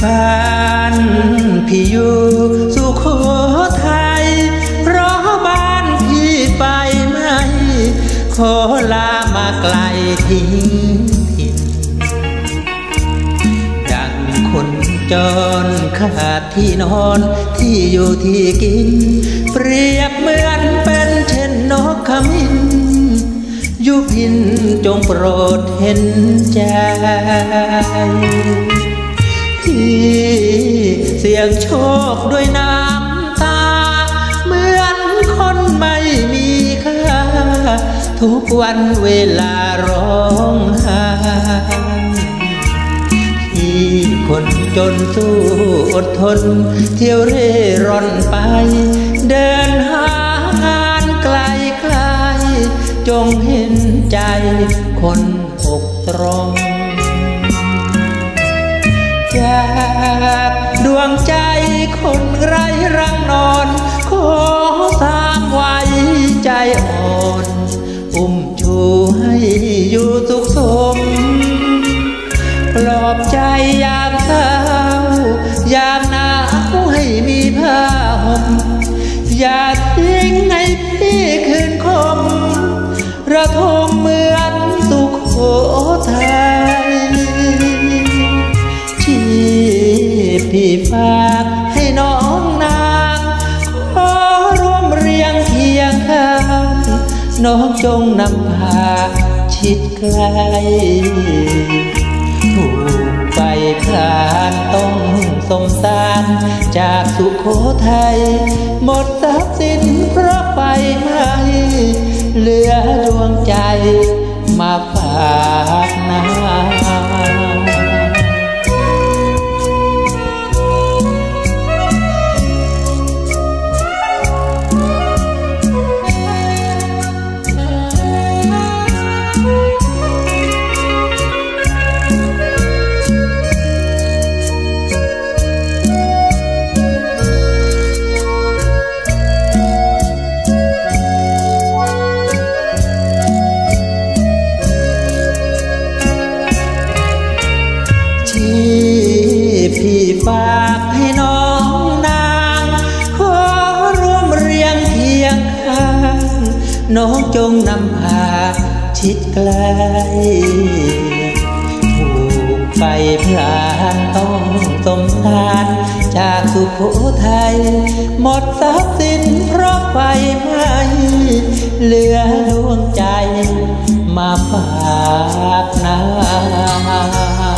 บ้านพี่อยู่สุโขทัยเพราะบ้านพี่ไปไม่ขอลามาไกลทิ้งถิ่นดังคนจรขาดที่นอนที่อยู่ที่กินเปรียบเหมือนเป็นเช่นนกขมิ้นยุพินจงโปรดเห็นใจที่เสี่ยงโชคด้วยน้ำตาเหมือนคนไม่มีค่าทุกวันเวลาร้องไห้ที่คนจนสู้อดทนเที่ยวเร่ร่อนไปเดินหางานไกลๆจงเห็นใจคนอกตรองจากดวงใจคนไร้รังนอนขอสามไว้ใจอ่อนอุ้มชูให้อยู่สุขสมปลอบใจยามเศร้ายามหนาวให้มีผ้าห่มอย่าทิ้งให้พี่คืนคมระทมเหมือนสุโขทัยพี่ฝากให้น้องนางขอร่วมเรียงเคียงข้างน้องจงนำพาชิดไกลถูกไฟพลานต้องสมสารจากสุโขทัยหมดทรัพย์สินเพราะไฟไหม้เหลือดวงใจมาฝากนาพี่ฝากให้น้องนางขอร่วมเรียงเคียงข้างน้องจงนำพาชิดไกลถูกไฟพลานต้องสมสารจากสุโขทัยหมดทรัพย์สินเพราะไฟไหม้เหลือดวงใจมาฝากนา